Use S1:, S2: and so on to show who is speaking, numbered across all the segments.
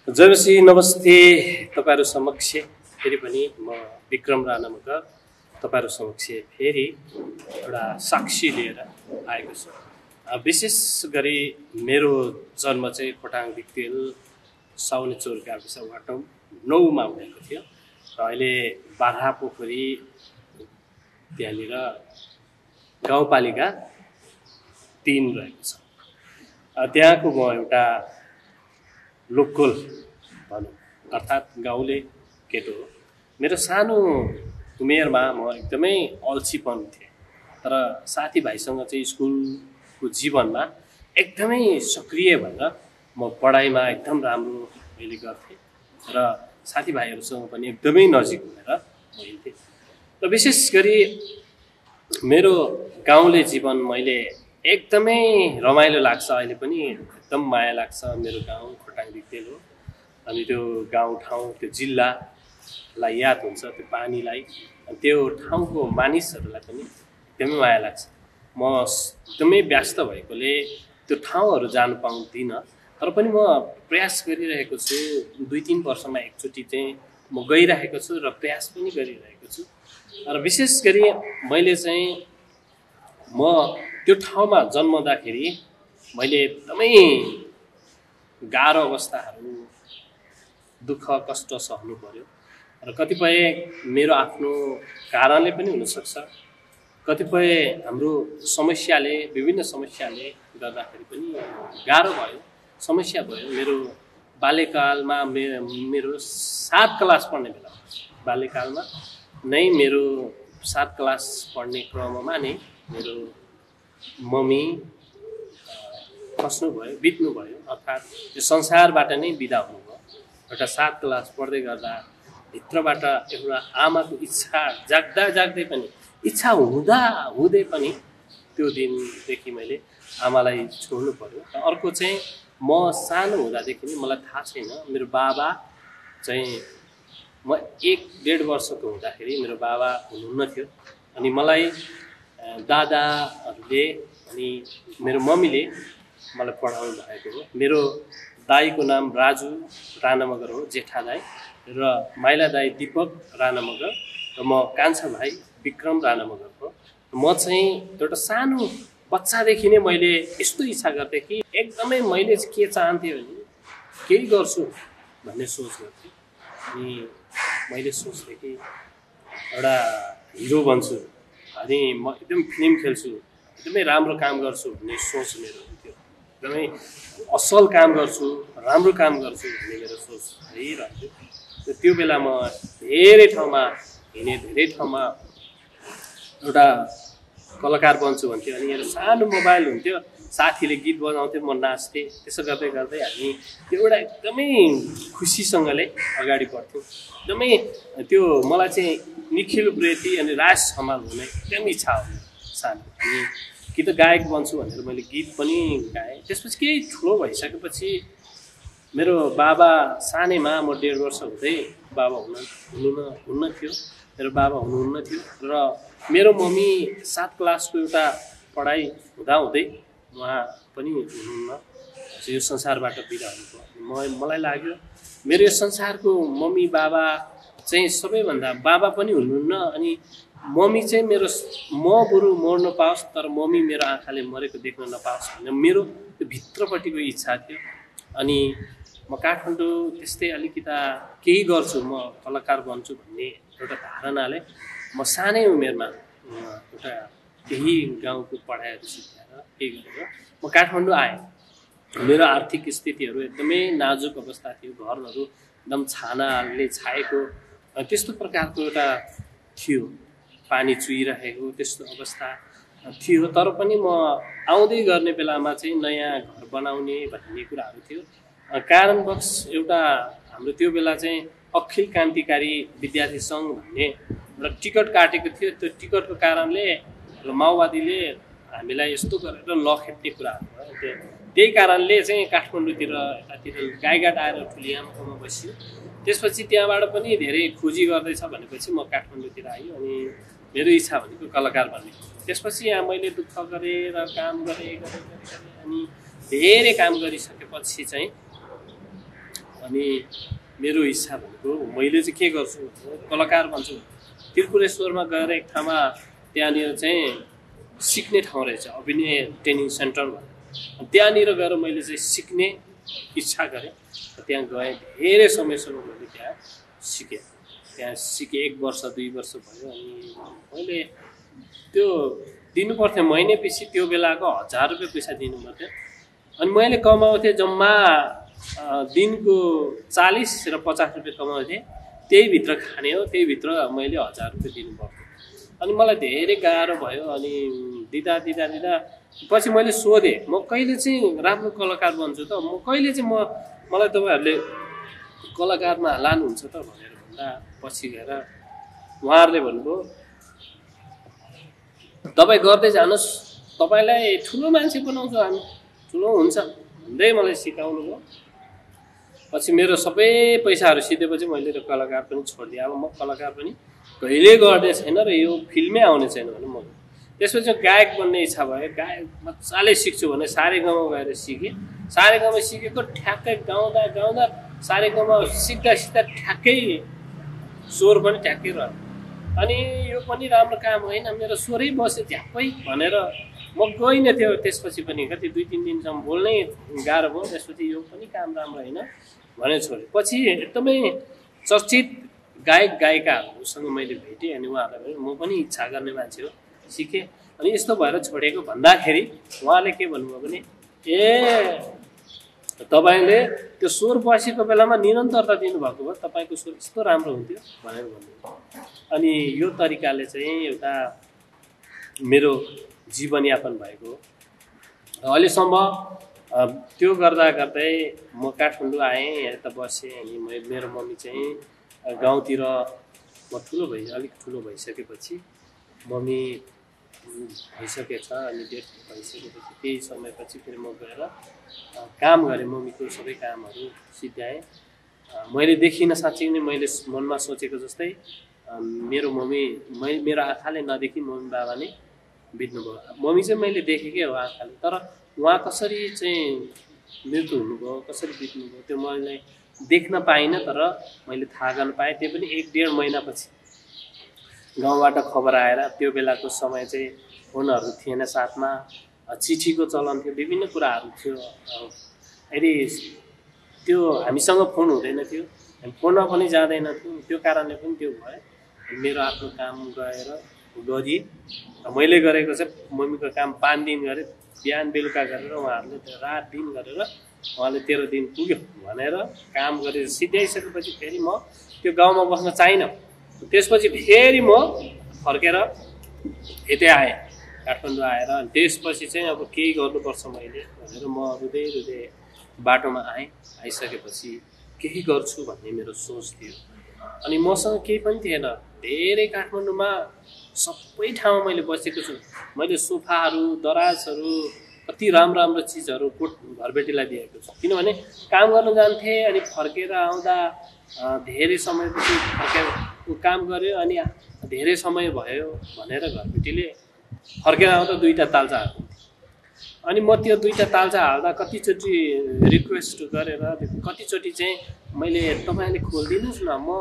S1: JC नमस्ते तपाईहरु समक्ष फेरि पनि म विक्रम राणा मगर तपाईहरु समक्ष फेरि एउटा साक्षी लिएर आएको छु। विशेष गरी मेरो जन्म चाहिँ खोटाङ दिक्तेल साउने चोर गाविस वार्ड 9 मा भएको थियो र अहिले बारा पोखरी त्यहाँनिर गाउँपालिका 3 रहेको छ। त्यहाँको म एउटा लोकल भनौँ अर्थात् गाउँले केटो हो। मेरो सानो उमेरमा म एकदमै अल्छीपन थिएँ, तर साथीभाइसँग चाहिँ स्कुलको जीवनमा एकदमै सक्रिय भएर म पढाइमा एकदम राम्रो मैले गर्थेँ र साथीभाइहरूसँग पनि एकदमै नजिक भएर म हिँड्थेँ। र विशेष गरी मेरो गाउँले जीवन मैले एकदमै रमाइलो लाग्छ, अहिले पनि एकदम माया लाग्छ। मेरो गाउँ खोटाङ दिक्तेल हो, अनि त्यो गाउँ ठाउँ त्यो जिल्लालाई याद हुन्छ, त्यो पानीलाई, त्यो ठाउँको मानिसहरूलाई पनि एकदमै माया लाग्छ। म एकदमै व्यस्त भएकोले त्यो ठाउँहरू जानु पाउँदिनँ, तर पनि म प्रयास गरिरहेको छु। 2-3 वर्षमा एकचोटि चाहिँ म गइरहेको छु र प्रयास पनि गरिरहेको छु। र विशेष गरी मैले चाहिँ म त्यो ठाउँमा जन्मदाखेरि मैले एकदमै गाह्रो अवस्थाहरू दुःख कष्ट सहनु पर्यो र कतिपय मेरो आफ्नो कारणले पनि हुनसक्छ, कतिपय हाम्रो समस्याले विभिन्न समस्याले गर्दाखेरि पनि गाह्रो भयो, समस्या भयो। मेरो बाल्यकालमा मेरो 7 क्लास पढ्ने बेला, बाल्यकालमा नै मेरो 7 क्लास पढ्ने क्रममा नै मेरो मम्मी खस्नु भयो, बित्नु भयो, अर्थात् यो संसारबाट नै बिदा हुनुभयो। एउटा 7 क्लास पढ्दै गर्दा भित्रबाट एउटा आमाको इच्छा जाग्दा जाग्दै पनि, इच्छा हुँदा हुँदै पनि त्यो दिनदेखि मैले आमालाई छोड्नु पर्यो। र अर्को चाहिँ म सानो हुँदादेखि नै मलाई थाहा छैन, मेरो बाबा चाहिँ म 1-1.5 वर्षको हुँदाखेरि मेरो बाबा हुनुहुन्न थियो, अनि मलाई दादाहरूले अनि मेरो मम्मीले मलाई पढाउनु भएको हो। मेरो दाईको नाम राजु राणा मगर हो, जेठा दाई, र माइला दाई दीपक राणा मगर, र म कान्छा भाइ विक्रम राणा मगर हो। म चाहिँ एउटा सानो बच्चादेखि नै मैले यस्तो इच्छा गर्थेँ कि एकदमै मैले के चाहन्थेँ भने केही गर्छु भन्ने सोच गर्थेँ। अनि मैले सोच्थेँ कि एउटा हिरो बन्छु, अनि म एकदम फिल्म खेल्छु, एकदमै राम्रो काम गर्छु भन्ने सोच मेरो थियो। एकदमै असल काम गर्छु, राम्रो काम गर्छु भन्ने मेरो सोच रहिरहन्थ्यो। त्यो बेला म धेरै ठाउँमा हिँडेँ, धेरै ठाउँमा एउटा कलाकार बन्छु भन्थ्यो। अनि मेरो सानो मोबाइल हुन्थ्यो, साथीले गीत बजाउँथ्यो, म नाच्थेँ। त्यसो गर्दै गर्दै हामी त्यो एउटा एकदमै खुसीसँगले अगाडि बढ्थ्यौँ। एकदमै त्यो मलाई चाहिँ निखिल प्रेती अनि राज हमाल हुने एकदम इच्छा हो सानो। अनि कि त गायक बन्छु भनेर मैले गीत पनि गाएँ। त्यसपछि केही ठुलो भइसकेपछि मेरो बाबा सानैमा, म 1.5 वर्ष हुँदै बाबा हुनुहुन्न थियो, मेरो बाबा हुनुहुन्न थियो, र मेरो मम्मी 7 क्लासको एउटा पढाइ हुँदाहुँदै उहाँ पनि हुनुहुन्न, यो संसारबाट बिदा हुनुभयो। मलाई लाग्यो मेरो यो संसारको मम्मी बाबा चाहिँ सबैभन्दा, बाबा पनि हुनुहुन्न अनि मम्मी चाहिँ मेरो, म बरु मर्न पाओस् तर मम्मी मेरो आँखाले मरेको देख्न नपाओस् भन्ने मेरो त्यो भित्रपट्टिको इच्छा थियो। अनि म काठमाडौँ त्यस्तै अलिकता केही गर्छु, म कलाकार बन्छु भन्ने एउटा धारणाले म सानै उमेरमा एउटा केही गाउँको पढाइहरू सिकेर केही गरेर म काठमाडौँ आएँ। मेरो आर्थिक स्थितिहरू एकदमै नाजुक अवस्था थियो, घरहरू एकदम छानाले छाएको त्यस्तो प्रकारको एउटा थियो, पानी चुहिरहेको त्यस्तो अवस्था थियो। तर पनि म आउँदै गर्ने बेलामा चाहिँ नयाँ घर बनाउने भन्ने कुराहरू थियो। कारणवश एउटा हाम्रो त्यो बेला चाहिँ अखिल क्रान्तिकारी विद्यार्थी सङ्घ भन्ने एउटा टिकट काटेको थियो। त्यो टिकटको कारणले माओवादीले हामीलाई यस्तो गरेर लखेट्ने कुराहरू भयो। त्यही कारणले चाहिँ काठमाडौँतिर यतातिर गाईघाट आएर ठुलियामकोमा बसियो। त्यसपछि त्यहाँबाट पनि धेरै खोजी गर्दैछ भनेपछि म काठमाडौँतिर आएँ। अनि मेरो इच्छा भनेको कलाकार बन्ने। त्यसपछि यहाँ मैले दुःख गरेर काम गरेँ अनि धेरै काम गरिसकेपछि चाहिँ अनि मेरो इच्छा भनेको मैले चाहिँ के गर्छु कलाकार बन्छु। त्रिपुरेश्वरमा गएर एक ठाउँमा त्यहाँनिर चाहिँ सिक्ने ठाउँ रहेछ अभिनय ट्रेनिङ सेन्टर भनेर। त्यहाँनिर गएर मैले चाहिँ सिक्ने इच्छा गरेँ। त्यहाँ गएँ, धेरै समयसम्म मैले त्यहाँ सिकेँ। त्यहाँ सिकेँ 1 वर्ष 2 वर्ष भयो। अनि मैले त्यो दिनुपर्थ्यो महिने पछि, त्यो बेलाको 1000 रुपियाँ पैसा दिनुपर्थ्यो। अनि मैले कमाउँथेँ जम्मा दिनको 40 र 50 रुपियाँ कमाउँथेँ। त्यही भित्र खाने हो, त्यही भित्र मैले 1000 रुपियाँ दिनुपर्थ्यो। अनि मलाई धेरै गाह्रो भयो। अनि दिँदा पछि मैले सोधेँ म कहिले चाहिँ राम्रो कलाकार बन्छु त, म कहिले चाहिँ मलाई तपाईँहरूले कलाकारमा लानुहुन्छ त भनेर भन्दा पछि गएर उहाँहरूले भन्नुभयो तपाईँ गर्दै जानुहोस्, तपाईँलाई ठुलो मान्छे बनाउँछौँ हामी, ठुलो हुन्छ भन्दै मलाई सिकाउनु भयो। पछि मेरो सबै पैसाहरू सिधेपछि मैले त्यो कलाकार पनि छोडिदिएँ। अब म कलाकार पनि कहिले गर्ने छैन र यो फिल्मै आउने छैन भने म त्यसपछि गायक बन्ने इच्छा भयो। गायक मजाले सिक्छु भने सारेगामा गएर सिकेँ। सारेगामा सिकेको ठ्याक्कै गाउँदा सारेगामा सिक्दा ठ्याक्कै स्वर पनि ठ्याक्कै रह्यो। अनि यो पनि राम्रो काम होइन, मेरो स्वरै बस्यो झ्याप्पै भनेर म गइनँ थियो। त्यसपछि पनि कति 2-3 दिनसम्म बोल्नै गाह्रो भयो। त्यसपछि यो पनि काम राम्रो होइन भनेर छोडेँ। पछि एकदमै चर्चित गायक गायिकाहरूसँग मैले भेटेँ। अनि उहाँहरूलाई म पनि इच्छा गर्ने मान्छे हो, सिकेँ। अनि यस्तो भएर छोडेको भन्दाखेरि उहाँले के भन्नुभयो भने तपाईँले त्यो स्वर बसेको बेलामा निरन्तरता दिनुभएको भए तपाईँको स्वर यस्तो राम्रो हुन्थ्यो भनेर भन्नुभयो। अनि यो तरिकाले चाहिँ एउटा मेरो जीवनयापन भएको हो। अहिलेसम्म त्यो गर्दै म काठमाडौँ आएँ, यता बसेँ। अनि मेरो मम्मी चाहिँ गाउँतिर अलिक ठुलो भइसकेपछि मम्मी भइसकेछ। अनि डेथ भइसकेपछि केही समयपछि फेरि म गएर काम गरेँ, मम्मीको सबै कामहरू सिद्ध्याएँ। मैले देखिनँ साँच्चै नै मैले मनमा सोचेको जस्तै मेरो आँखाले नदेखि मम्मी बाबा नै बित्नुभयो। मम्मी चाहिँ मैले देखेकै हो आँखाले, तर उहाँ कसरी चाहिँ मृत्यु हुनुभयो, कसरी बित्नुभयो त्यो मैले देख्न पाइनँ। तर मैले थाहा गर्न पाएँ, त्यो पनि 1-1.5 महिनापछि गाउँबाट खबर आएर। त्यो बेलाको समय चाहिँ फोनहरू थिएन साथमा, चिठीको चलन थियो, विभिन्न कुराहरू थियो। यदि त्यो हामीसँग फोन हुँदैन थियो, हामी फोनमा पनि जाँदैन थियो, त्यो कारणले पनि त्यो भयो। मेरो आफ्नो काम गरिए। मैले गरेको चाहिँ मम्मीको काम 5 दिन गरेँ, बिहान बेलुका गरेर उहाँहरूले त्यो रात दिन गरेर उहाँले 13 दिन पुग्यो भनेर काम गरेर सिध्याइसकेपछि फेरि म त्यो गाउँमा बस्न चाहिनँ। त्यसपछि फेरि म फर्केर यतै आएँ, काठमाडौँ आएर। अनि त्यसपछि चाहिँ अब केही गर्नुपर्छ मैले भनेर म रुँदै बाटोमा आएँ। आइसकेपछि केही गर्छु भन्ने मेरो सोच थियो। अनि मसँग केही पनि थिएन, धेरै काठमाडौँमा सबै ठाउँमा मैले बसेको छु। मैले सोफाहरू, दराजहरू, कति राम्रो चिजहरू घरबेटीलाई दिएको छु। किनभने काम गर्न जान्थेँ, अनि फर्केर आउँदा धेरै समयपछि फर्केर काम गऱ्यो। अनि धेरै समय भयो भनेर घरबेटीले फर्केर आउँदा 2टा तालचा हाल्थ्यो। अनि म त्यो 2टा तालचा हाल्दा कतिचोटि रिक्वेस्ट गरेर कतिचोटि चाहिँ मैले तपाईँले खोलिदिनुहोस् न, म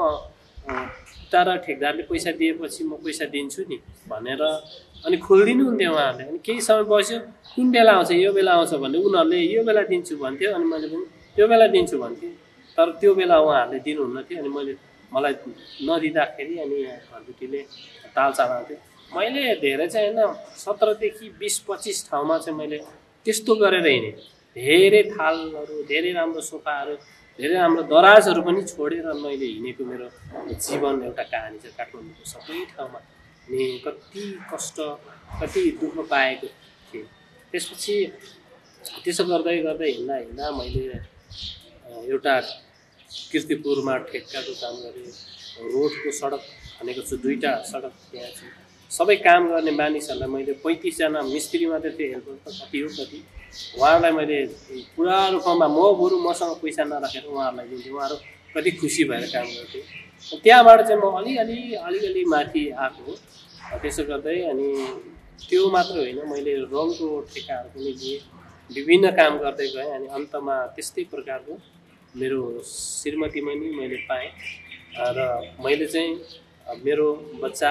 S1: तर ठेकदारले पैसा दिएपछि म पैसा दिन्छु नि भनेर अनि खोलिदिनु हुन्थ्यो उहाँहरूले। अनि केही समय बस्यो, कुन बेला आउँछ, यो बेला आउँछ भने उनीहरूले यो बेला दिन्छु भन्थ्यो। अनि मैले पनि त्यो बेला दिन्छु भन्थेँ, तर त्यो बेला उहाँहरूले दिनुहुन्न थियो। अनि मलाई नदिँदाखेरि अनि घरबेटीले तालचा लाउँथ्यो। मैले धेरै चाहिँ होइन 17 देखि 20-25 ठाउँमा चाहिँ मैले त्यस्तो गरेर हिँडेँ। धेरै थालहरू, धेरै राम्रो सोफाहरू, धेरै राम्रो दराजहरू पनि छोडेर मैले हिँडेको मेरो जीवन एउटा कहानी छ काठमाडौँको सबै ठाउँमा। अनि कति कष्ट, कति दुःख पाएको थिएँ। त्यसपछि त्यसो गर्दै हिँड्दा मैले एउटा किर्तिपुरमा ठेक्काको काम गरेँ। रोडको सडक खनेको छु, 2टा सडक त्यहाँ छु। सबै काम गर्ने मानिसहरूलाई मैले 35 जना मिस्त्री मात्रै थियो, हेल्पर त कति हो कति, उहाँहरूलाई मैले पुरा रूपमा बरु मसँग पैसा नराखेर उहाँहरूलाई दिन्थेँ। उहाँहरू कति खुसी भएर काम गर्थ्यो। त्यहाँबाट चाहिँ म अलिअलि माथि आएको हो। त्यसो गर्दै अनि त्यो मात्र होइन, मैले रङको ठेक्काहरू पनि दिएँ, विभिन्न काम गर्दै गएँ। अनि अन्तमा त्यस्तै प्रकारको मेरो श्रीमतीमा नि मैले पाएँ र मैले चाहिँ मेरो बच्चा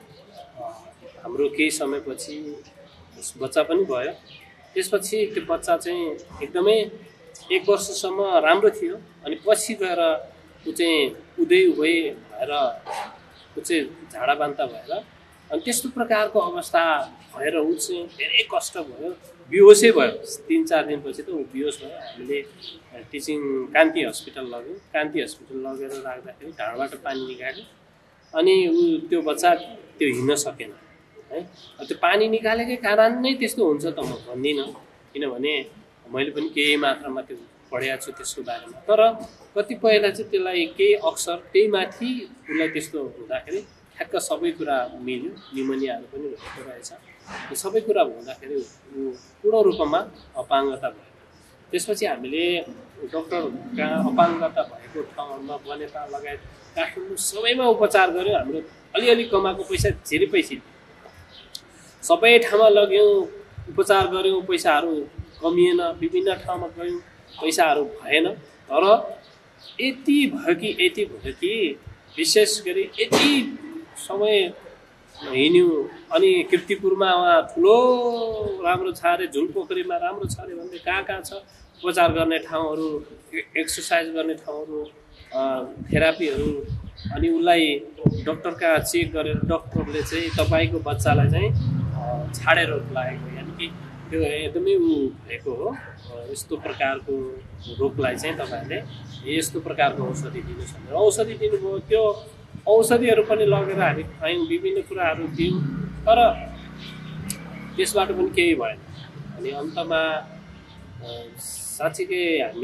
S1: हाम्रो केही समयपछि बच्चा पनि भयो। त्यसपछि त्यो बच्चा चाहिँ एकदमै 1 वर्षसम्म राम्रो थियो अनि पछि गएर ऊ चाहिँ उदय भएर ऊ चाहिँ झाडाबान्ता भएर अनि त्यस्तो प्रकारको अवस्था भएर ऊ चाहिँ धेरै कष्ट भयो, बेहोसै भयो। 3-4 दिनपछि त ऊ बेहोस भयो। हामीले टिचिङ कान्ति हस्पिटल लग्यो। कान्ति हस्पिटल लगेर राख्दाखेरि ढाडबाट पानी निकाल्यो अनि ऊ त्यो बच्चा त्यो हिँड्न सकेन है। त्यो पानी निकालेकै कारण नै त्यस्तो हुन्छ त म भन्दिनँ, किनभने मैले पनि केही मात्रामा त्यो पढेको छु त्यसको बारेमा। तर कतिपयलाई चाहिँ त्यसलाई केही अक्सर त्यही माथि उसलाई त्यस्तो हुँदाखेरि ठ्याक्क सबै कुरा मिल्यो, निमोनियाहरू पनि भएको रहेछ। यो सबै कुरा हुँदाखेरि ऊ पूर्ण रूपमा अपाङ्गता भयो। त्यसपछि हामीले डक्टर कहाँ अपाङ्गता भएको ठाउँमा बनेपा लगायत काठमाडौँ सबैमा उपचार गऱ्यौँ। हाम्रो अलिअलि कमाएको पैसा धेरै पैसा सबै ठाउँमा लग्यौँ, उपचार गऱ्यौँ, पैसाहरू कमिएन। विभिन्न ठाउँमा गयौँ, पैसाहरू भएन। तर यति भयो कि विशेष गरी यति समय हिँड्यौँ अनि कीर्तिपुरमा उहाँ ठुलो राम्रो छ अरे, झुलपोखरीमा राम्रो छ अरे भन्दै कहाँ छ उपचार गर्ने ठाउँहरू, एक्सर्साइज गर्ने ठाउँहरू, थेरापीहरू। अनि उसलाई डक्टर कहाँ चेक गरेर डक्टरले चाहिँ तपाईँको बच्चालाई चाहिँ छाडे रोग लागेको, यानि कि त्यो एकदमै ऊ भएको हो, यस्तो प्रकारको रोगलाई चाहिँ तपाईँहरूले यस्तो प्रकारको औषधि दिनुहोस् भनेर औषधि दिनुभयो। त्यो औषधिहरू पनि लगेर हामी खायौँ, विभिन्न कुराहरू दियौँ, तर त्यसबाट पनि केही भएन। अनि अन्तमा साँच्चीकै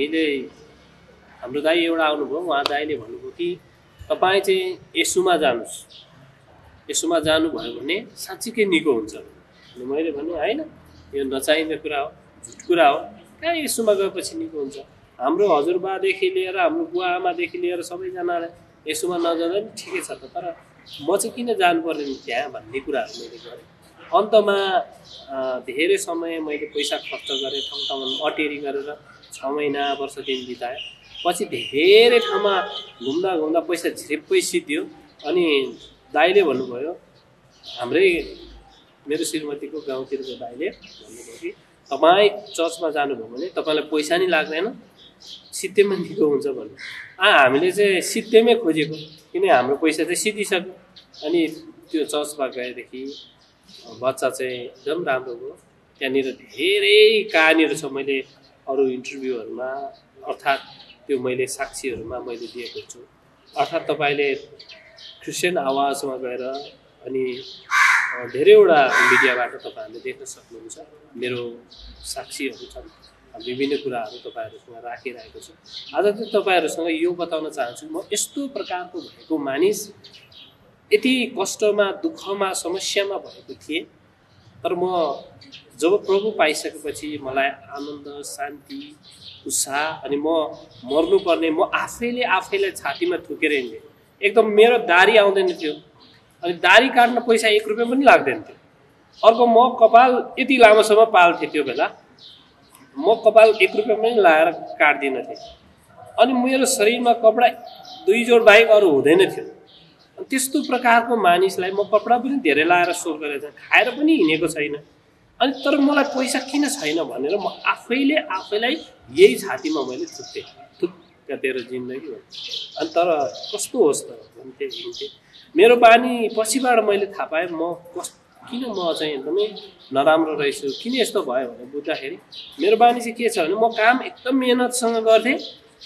S1: हाम्रो दाइ एउटा आउनुभयो, उहाँ दाइले भन्नुभयो कि तपाईँ चाहिँ यसुमा जानुहोस्, यसुमा जानुभयो भने साँच्चीकै निको हुन्छ। अनि मैले भने होइन, यो नचाहिने कुरा हो, झुट कुरा हो, कहाँ यसुमा गएपछि निको हुन्छ। हाम्रो हजुरबादेखि लिएर हाम्रो बुवा आमादेखि लिएर सबैजनालाई यसुमा नजाँदा पनि ठिकै छ त, तर म चाहिँ किन जानुपर्ने त्यहाँ भन्ने कुराहरू मैले गरेँ। अन्तमा धेरै समय मैले पैसा खर्च गरेँ, ठाउँ अटेरी गरेर 6 महिना वर्ष दिन बिताएँ। पछि धेरै ठाउँमा घुम्दा पैसा झिप्पै सिद्धियो। अनि दाइले भन्नुभयो, हाम्रै मेरो श्रीमतीको गाउँतिरको दाइले भन्नुभयो कि तपाईँ चर्चमा जानुभयो भने तपाईँलाई पैसा नि लाग्दैन, सित्तैमा निको हुन्छ भन्नु। हामीले चाहिँ सित्तैमै खोजेको, किन हाम्रो पैसा चाहिँ सिद्धिसक्यो। अनि त्यो चर्चमा गएदेखि बच्चा चाहिँ एकदम राम्रो भयो। त्यहाँनिर धेरै कहानीहरू छ, मैले अरू इन्टरभ्यूहरूमा अर्थात् त्यो मैले साक्षीहरूमा मैले दिएको छु। अर्थात् तपाईँले क्रिस्चियन आवाजमा गएर अनि धेरैवटा मिडियाबाट तपाईँहरूले देख्न सक्नुहुन्छ। मेरो साक्षीहरू छन्, विभिन्न कुराहरू तपाईँहरूसँग राखिरहेको छु। आज चाहिँ तपाईँहरूसँग यो बताउन चाहन्छु, म यस्तो प्रकारको भएको मानिस यति कष्टमा, दुःखमा, समस्यामा भएको थिएँ। तर म जब प्रभु पाइसकेपछि मलाई आनन्द, शान्ति, उत्साह, अनि म मर्नुपर्ने म आफैलाई छातीमा ठुकेर हिँड्थेँ। एकदम मेरो दारी आउँदैन थियो, अनि दारी काट्न पैसा 1 रुपियाँ पनि लाग्दैन थियो। अर्को म कपाल यति लामोसम्म पाल्थेँ, त्यो बेला म कपाल 1 रुपियाँ पनि लगाएर काट्दिनँ थिएँ। अनि मेरो शरीरमा कपडा 2 जोड बाहेक अरू हुँदैन थियो। त्यस्तो प्रकारको मानिसलाई म कपडा पनि धेरै लगाएर सोर गरेर खाएर पनि हिँडेको छैन। अनि तर मलाई पैसा किन छैन भनेर म आफैलाई यही छातीमा मैले थुक्थेँ, थुक्क तेरो जिन्दगी हो। अनि तर कस्तो होस् त भन्थे हिँड्थेँ। मेरो बानी पछिबाट मैले थाहा पाएँ, किन म चाहिँ एकदमै नराम्रो रहेछु, किन यस्तो भयो भनेर बुझ्दाखेरि मेरो बानी चाहिँ के छ भने म काम एकदम मेहनतसँग गर्थेँ,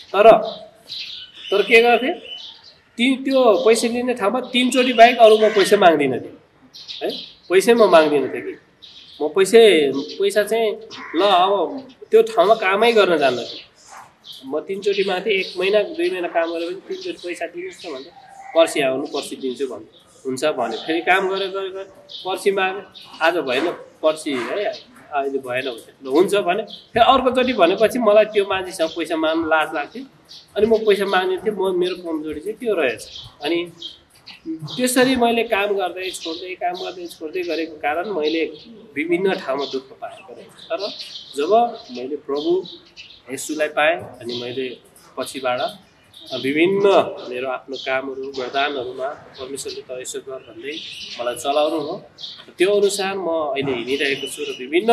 S1: तर के गर्थेँ, त्यो पैसा लिने ठाउँमा 3 चोटि बाहेक अरू म पैसा माग्दिनँ थिएँ है। पैसै म माग्दिनँ थिएँ कि म पैसा चाहिँ ल अब त्यो ठाउँमा कामै गर्न जान्दैछु। म 3 चोटि माग्थेँ, 1 महिना 2 महिना काम गरेर पनि 3 चोटि पैसा दिनुहोस् न भन्दा पर्सि आउनु, पर्सि दिन्छु भन्नु हुन्छ भने फेरि काम गरेर पर्सि माग्यो, आज भएन पर्सि है, अहिले भएन हुन्छ भने फेरि अर्कोचोटि भनेपछि मलाई त्यो मान्छेसँग पैसा माग्नु लाज लाग्थ्यो। अनि म पैसा माग्ने थिएँ, मेरो कमजोरी चाहिँ त्यो रहेछ। अनि त्यसरी मैले काम गर्दै छोड्दै गरेको कारण मैले विभिन्न ठाउँमा दुःख पाएको रहेछ। तर जब मैले प्रभु येशूलाई पाएँ अनि मैले पछिबाट विभिन्न मेरो आफ्नो कामहरू वरदानहरूमा परमेश्वरले त यसो गर भन्दै मलाई चलाउनु हो। त्यो अनुसार म अहिले हिँडिरहेको छु र विभिन्न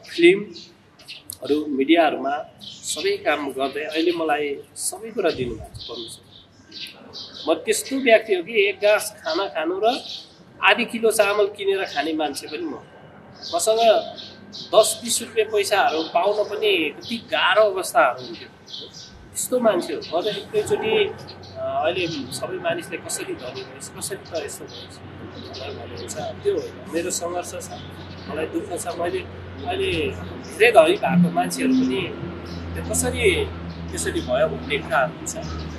S1: फिल्महरू मिडियाहरूमा सबै काम गर्दै अहिले मलाई सबै कुरा दिनुभएको छ परमेश्वर। म त्यस्तो व्यक्ति हो कि एक गाँस खाना खानु र आधी किलो चामल किनेर खाने मान्छे पनि मसँग 10-20 रुपियाँ पैसाहरू पाउन पनि कति गाह्रो अवस्थाहरू हुन्थ्यो। त्यस्तो मान्छे हो म त। एकैचोटि अहिले सबै मानिसले कसरी धनी भएछ, कसरी त यस्तो भएछ भन्नुहुन्छ, त्यो होइन। मेरो सङ्घर्ष छ, मलाई दुःख छ। मैले अहिले धेरै धनी भएको मान्छेहरू पनि त्यो कसरी त्यसरी भयो भन्ने कुराहरू हुन्छ।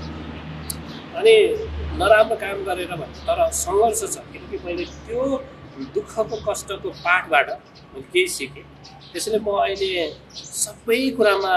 S1: अनि नराम्रो काम गरेर भन्नु, तर सङ्घर्ष छ, किनकि मैले त्यो दुःखको कष्टको पाठबाट मैले केही सिकेँ। त्यसैले म अहिले सबै कुरामा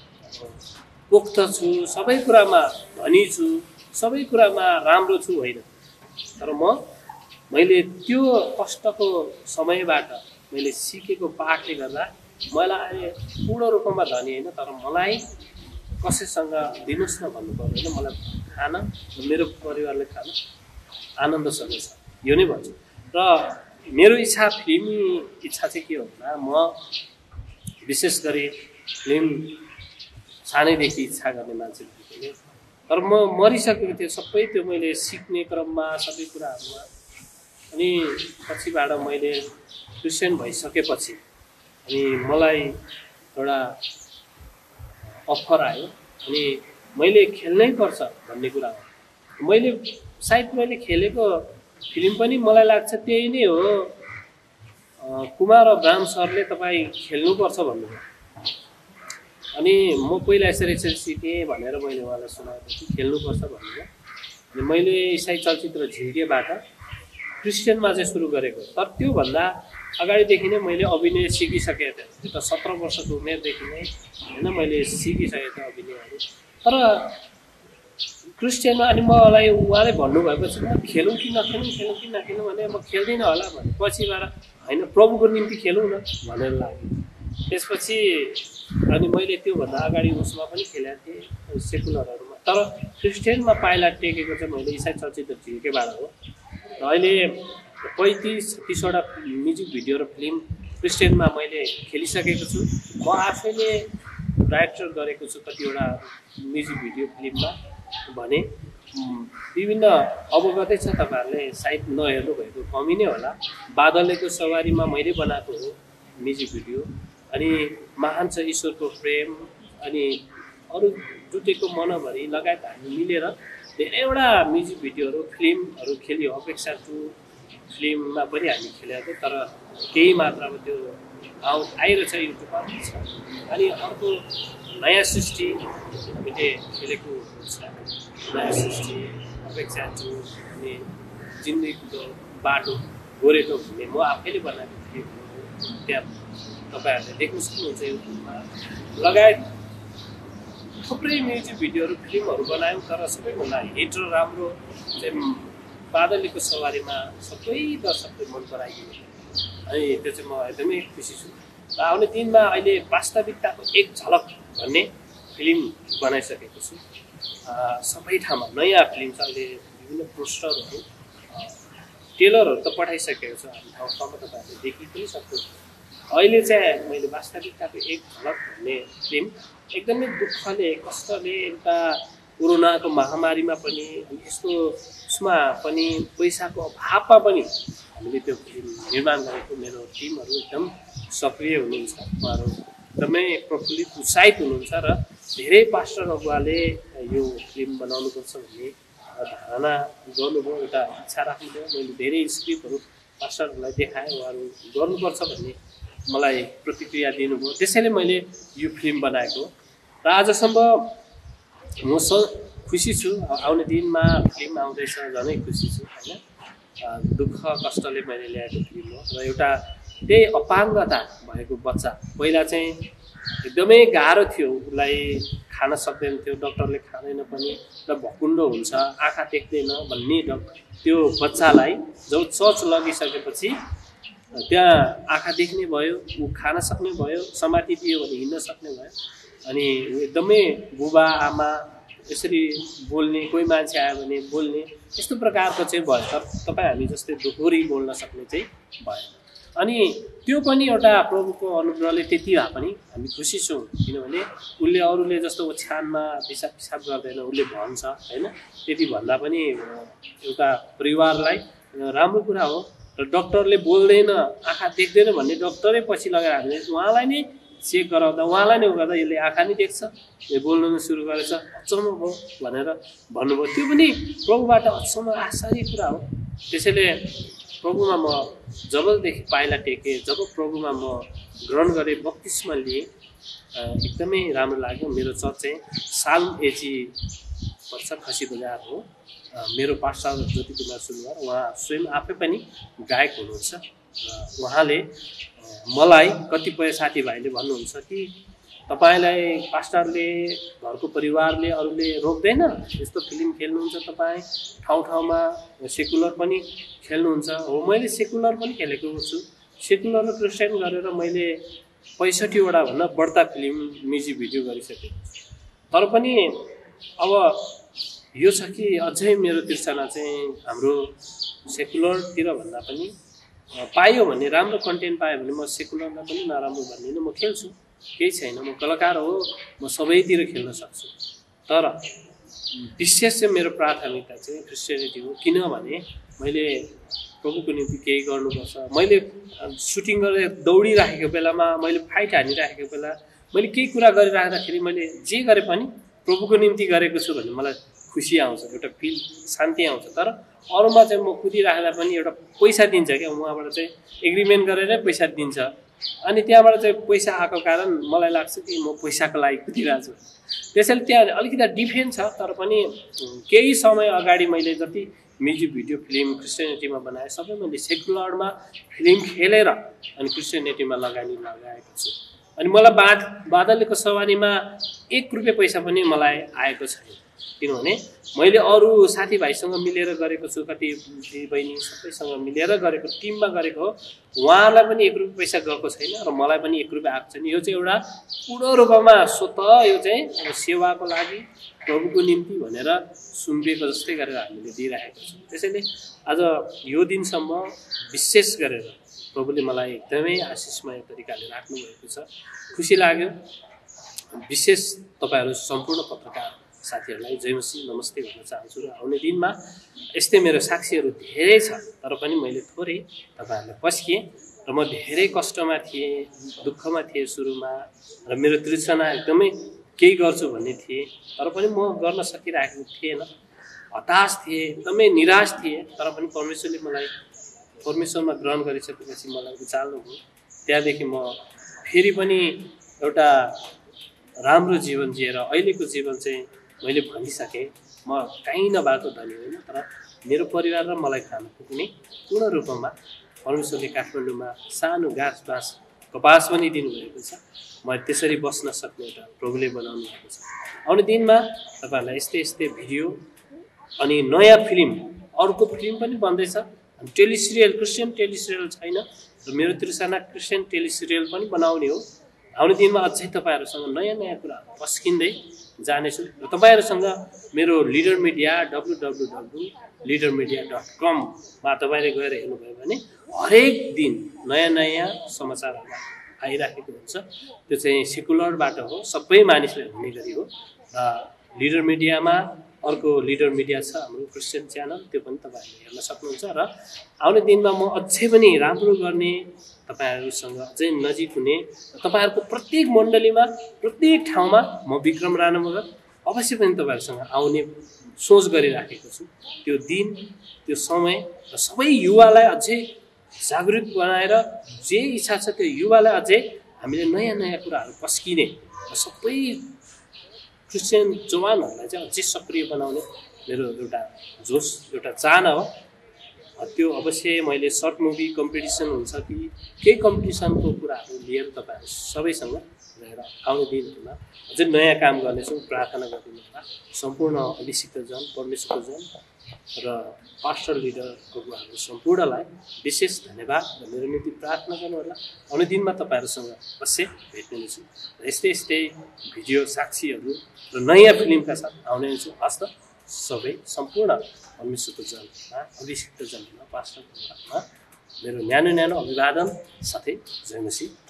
S1: पोख्त छु, सबै कुरामा धनी छु, सबै कुरामा राम्रो छु होइन। तर मैले त्यो कष्टको समयबाट मैले सिकेको पाठले गर्दा मलाई अहिले पूर्ण रूपमा धनी होइन, तर मलाई कसैसँग दिनुहोस् न भन्नु पर्दैन। मलाई खान र मेरो परिवारले खान आनन्दसँग छ, यो नै भन्छु। र मेरो इच्छा, फिल्मी इच्छा चाहिँ के हो भन्दा म विशेष गरी फिल्म सानैदेखि इच्छा गर्ने मान्छे थिएँ। तर म मरिसकेको थिएँ सबै त्यो मैले सिक्ने क्रममा, सबै कुराहरूमा। अनि पछिबाट मैले क्रिस्चियन भइसकेपछि अनि मलाई एउटा अफर आयो अनि मैले खेल्नै पर्छ भन्ने कुरा हो। मैले खेलेको फिल्म पनि मलाई लाग्छ त्यही नै हो, कुमार अब्राहम सरले तपाईँ खेल्नुपर्छ भन्नुभयो। अनि म पहिला यसरी सिकेँ भनेर मैले उहाँलाई सुनाएको थिएँ, खेल्नुपर्छ भन्नुभयो। अनि मैले इसाई चलचित्र झिल्केबाट क्रिस्चियनमा चाहिँ सुरु गरेको। तर त्योभन्दा अगाडिदेखि नै मैले अभिनय सिकिसकेको थिएँ। त्यो त 17 वर्षको उमेरदेखि नै होइन मैले सिकिसकेको थिएँ अभिनयहरू। तर क्रिस्चियनमा अनि मलाई उहाँले भन्नुभएपछि म खेलौँ कि नखेलौँ भने म खेल्दिनँ होला भने पछिबाट होइन प्रभुको निम्ति खेलौँ न भनेर लाग्यो। त्यसपछि अनि मैले त्योभन्दा अगाडि उसमा पनि खेलेको थिएँ सेकुलरहरूमा। तर क्रिस्चियनमा पाइला टेकेको चाहिँ मैले इसाई चलचित्र झिल्केबाट हो। र अहिले 35-36वटा म्युजिक भिडियो र फिल्म क्रिस्चियनमा मैले खेलिसकेको छु। म आफैले डाइरेक्टर गरेको छु कतिवटा म्युजिक भिडियो फिल्ममा भने विभिन्न अवगतै छ तपाईँहरूले, सायद नहेर्नु भएको कमी नै होला। बादलको सवारीमा मैले बनाएको हो म्युजिक भिडियो। अनि महान छ ईश्वरको प्रेम, अनि अरू जुटेको मनभरि लगायत हामी मिलेर धेरैवटा म्युजिक भिडियोहरू फिल्महरू खेलियो। अपेक्षा 2 फिल्ममा पनि हामी खेलेको थियौँ, तर केही मात्रामा त्यो आइरहेछ युट्युबमा छ। अनि अर्को नयाँ सृष्टि हामीले खेलेको छ, नयाँ सृष्टि, अपेक्षा 2 अनि जिन्दगीको बाटो गोरेटो भन्ने म आफैले बनाएको थिएँ। त्यहाँ तपाईँहरूले देख्न सक्नुहुन्छ युट्युबमा। लगायत थुप्रै म्युजिक भिडियोहरू फिल्महरू बनायौँ। तर सबैभन्दा हिट र राम्रो चाहिँ बादलीको सवारीमा सबै दर्शकले मन पराइदिनु। अनि त्यो चाहिँ म एकदमै खुसी छु। र आउने दिनमा अहिले वास्तविकताको एक झलक भन्ने फिल्म बनाइसकेको छु। सबै ठाउँमा नयाँ फिल्म छ। अहिले विभिन्न पोस्टरहरू, ट्रेलरहरू त पठाइसकेको छ हामी ठाउँमा, तपाईँहरूले देखि पनि सक्नुहुन्छ। अहिले चाहिँ मैले वास्तविकताको एक झलक भन्ने फिल्म एकदमै दुःखले, कष्टले, एउटा कोरोनाको महामारीमा पनि यस्तो उसमा पनि पैसाको अभावमा पनि हामीले त्यो फिल्म निर्माण गरेको। मेरो टिमहरू एकदम सक्रिय हुनुहुन्छ, उहाँहरू एकदमै प्रफुल्लित उत्साहित हुनुहुन्छ र धेरै पास्टर अगुवाले यो फिल्म बनाउनुपर्छ भन्ने धारणा गर्नुभयो, एउटा इच्छा राख्नुभयो। मैले धेरै स्क्रिप्टहरू पास्टरहरूलाई देखाएँ, उहाँहरू गर्नुपर्छ भन्ने मलाई प्रतिक्रिया दिनुभयो। त्यसैले मैले यो फिल्म बनाएको र आजसम्म म खुसी छु। आउने दिनमा फिल्म आउँदैछ, झनै खुसी छु होइन। दुःख कष्टले मैले ल्याएको फिल्म हो र एउटा त्यही अपाङ्गता भएको बच्चा, पहिला चाहिँ एकदमै गाह्रो थियो, उसलाई खान सक्दैन थियो, डक्टरले खाँदैन पनि र भकुण्डो हुन्छ, आँखा देख्दैन भन्ने त्यो बच्चालाई जब चर्च लगिसकेपछि त्यहाँ आँखा देख्ने भयो, ऊ खान सक्ने भयो, समाति दियो भने हिँड्न सक्ने भयो। अनि एकदमै बुबा आमा यसरी बोल्ने, कोही मान्छे आयो भने बोल्ने, यस्तो प्रकारको चाहिँ भयो। तर तपाईँ हामी जस्तै दोहोरी बोल्न सक्ने चाहिँ भएन। अनि त्यो पनि एउटा प्रभुको अनुग्रहले त्यति भए पनि हामी खुसी छौँ, किनभने उसले अरूले जस्तो ओछ्यानमा पिसाब गर्दैन, उसले भन्छ होइन। त्यति भन्दा पनि एउटा परिवारलाई राम्रो कुरा हो। र डक्टरले बोल्दैन, आँखा देख्दैन भन्ने डक्टरै पछि लगाएर हामीले उहाँलाई नै चेक गराउँदा, उहाँलाई नै गर्दा यसले आँखा नै देख्छ, यो बोल्न नै सुरु गरेछ, अचम्म भयो भनेर भन्नुभयो। त्यो पनि प्रभुबाट अचम्म आश्चर्य कुरा हो। त्यसैले प्रभुमा म जबदेखि पाइला टेकेँ, जब प्रभुमा म ग्रहण गरेँ, बप्तिस्मा लिएँ, एकदमै राम्रो लाग्यो। मेरो चर्च चाहिँ साल एजी पर्छ, खसी बजार हो। मेरो पास्टर ज्योति कुमार सुनवार, उहाँ स्वयं आफै पनि गायक हुनुहुन्छ। र उहाँले मलाई कतिपय साथीभाइले भन्नुहुन्छ कि तपाईँलाई पास्टरले, घरको परिवारले, अरूले रोक्दैन, यस्तो फिल्म खेल्नुहुन्छ तपाईँ, ठाउँ ठाउँमा सेकुलर पनि खेल्नुहुन्छ। हो, मैले सेकुलर पनि खेलेको छु। सेकुलर र क्रिस्चियन गरेर मैले 65वटा भन्दा बढ्ता फिल्म, म्युजिक भिडियो गरिसकेको छु। तर पनि अब यो छ कि अझै मेरो तृष्णा चाहिँ हाम्रो सेकुलरतिर भन्दा पनि पायो भने, राम्रो कन्टेन्ट पायो भने म सेकुलरलाई पनि नराम्रो भन्दिनँ, म खेल्छु, केही छैन। म कलाकार हो, म सबैतिर खेल्न सक्छु। तर विशेष चाहिँ मेरो प्राथमिकता चाहिँ क्रिस्चियनिटी हो। किनभने मैले प्रभुको निम्ति केही गर्नुपर्छ। मैले सुटिङ गरेर दौडिराखेको बेलामा, मैले फाइट हानिराखेको बेला, मैले केही कुरा गरिराख्दाखेरि मैले जे गरे पनि प्रभुको निम्ति गरेको छु भन्ने मलाई खुसी आउँछ, एउटा फिल, शान्ति आउँछ। तर अरूमा चाहिँ म कुदिराख्दा पनि एउटा पैसा दिन्छ क्या, उहाँबाट चाहिँ एग्रिमेन्ट गरेरै पैसा दिन्छ। अनि त्यहाँबाट चाहिँ पैसा आएको कारण मलाई लाग्छ कि म पैसाको लागि कुदिरहेको छु। त्यसैले त्यहाँ अलिकति डिफेन्स छ। तर पनि केही समय अगाडि मैले जति म्युजिक भिडियो, फिल्म क्रिस्चियनिटीमा बनाएँ, सबै मैले सेकुलरमा फिल्म खेलेर अनि क्रिस्चियनिटीमा लगाएको छु। अनि मलाई बादलको सवारीमा 1 रुपियाँ पैसा पनि मलाई आएको छैन। किनभने मैले अरू साथीभाइसँग मिलेर गरेको छु, कति दिदी बहिनी सबैसँग मिलेर गरेको, टिममा गरेको हो। उहाँहरूलाई पनि 1 रुपियाँ पैसा गएको छैन र मलाई पनि 1 रुपियाँ आएको छैन। यो चाहिँ एउटा पूर्ण रूपमा स्वतः यो चाहिँ सेवाको लागि, प्रभुको निम्ति भनेर सुम्पिएको जस्तै गरेर हामीले दिइरहेको छौँ। त्यसैले आज यो दिनसम्म विशेष गरेर प्रभुले मलाई एकदमै आशिषमय तरिकाले राख्नुभएको छ, खुसी लाग्यो। विशेष तपाईँहरू सम्पूर्ण पत्रकार साथीहरूलाई जय मसीह, नमस्ते भन्न चाहन्छु। र आउने दिनमा यस्तै मेरो साक्षीहरू धेरै छ, तर पनि मैले थोरै तपाईँहरूलाई पस्किएँ। र म धेरै कष्टमा थिएँ, दुःखमा थिएँ सुरुमा, र मेरो तृष्णा एकदमै केही गर्छु भन्ने थिएँ, तर पनि म गर्न सकिरहेको थिएन। हताश थिएँ, एकदमै निराश थिएँ। तर पनि परमेश्वरले मलाई परमेश्वरमा ग्रहण गरिसकेपछि मलाई उचाल्नुभयो। त्यहाँदेखि म फेरि पनि एउटा राम्रो जीवन जिएर अहिलेको जीवन चाहिँ मैले भनिसकेँ। म कहीँ नभएको धनी होइन, तर मेरो परिवार र मलाई खान पुग्ने पूर्ण रूपमा परमेश्वरले काठमाडौँमा सानो घाँस कपास पनि दिनुभएको छ। म त्यसरी बस्न सक्ने एउटा प्रभुले बनाउनु भएको छ। आउने दिनमा तपाईँहरूलाई यस्तै यस्तै भिडियो अनि नयाँ फिल्म, अर्को फिल्म पनि बन्दैछ। टेलिसिरियल, क्रिस्चियन टेलिसिरियल छैन, र मेरो तृष्णा क्रिस्चियन टेलिसिरियल पनि बनाउने हो। आउने दिनमा अझै तपाईँहरूसँग नयाँ नयाँ कुराहरू पस्किँदै जानेछु। र तपाईँहरूसँग मेरो लिडर मिडिया www.leadermedia.com मा तपाईँले गएर हेर्नुभयो भने हरेक दिन नयाँ नयाँ समाचारहरू आइराखेको हुन्छ। त्यो चाहिँ सेकुलरबाट हो, सबै मानिसले हुने गरी हो। र लिडर मिडियामा अर्को लिडर मिडिया छ हाम्रो क्रिस्चियन च्यानल, त्यो पनि तपाईँहरूले हेर्न सक्नुहुन्छ। र आउने दिनमा म अझै पनि राम्रो गर्ने, तपाईँहरूसँग अझै नजिक हुने, तपाईँहरूको प्रत्येक मण्डलीमा, प्रत्येक ठाउँमा म विक्रम राणा मगर अवश्य पनि तपाईँहरूसँग आउने सोच गरिराखेको छु। त्यो दिन, त्यो समय र सबै युवालाई अझै जागरुक बनाएर जे इच्छा छ त्यो युवालाई अझै हामीले नयाँ नयाँ कुराहरू पस्किने र सबै क्रिस्चियन जवानहरूलाई चाहिँ अझै सक्रिय बनाउने मेरो एउटा जोस, एउटा चाहना हो। त्यो अवश्य मैले सर्ट मुभी कम्पिटिसन हुन्छ कि केही कम्पिटिसनको कुराहरू लिएर तपाईँहरू सबैसँग रहेर आउने दिनहरूमा अझै नयाँ काम गर्नेछौँ। प्रार्थना गरिदिनु होला सम्पूर्ण अभिषिक्त जन, परमेश्वरको जन, र पास्टर लिडरको हाम्रो सम्पूर्णलाई विशेष धन्यवाद र मेरो निम्ति प्रार्थना गर्नुहोला। आउने दिनमा तपाईँहरूसँग अवश्य भेट हुनेछु र यस्तै यस्तै भिडियो साक्षीहरू र नयाँ फिल्मका साथ आउने हुन्छु। हस्त सबै सम्पूर्ण परमेश्वरको जनमा अभिषिक्त जनमा पास्टरको नाममा मेरो न्यानो न्यानो अभिवादन साथै जय मसीह।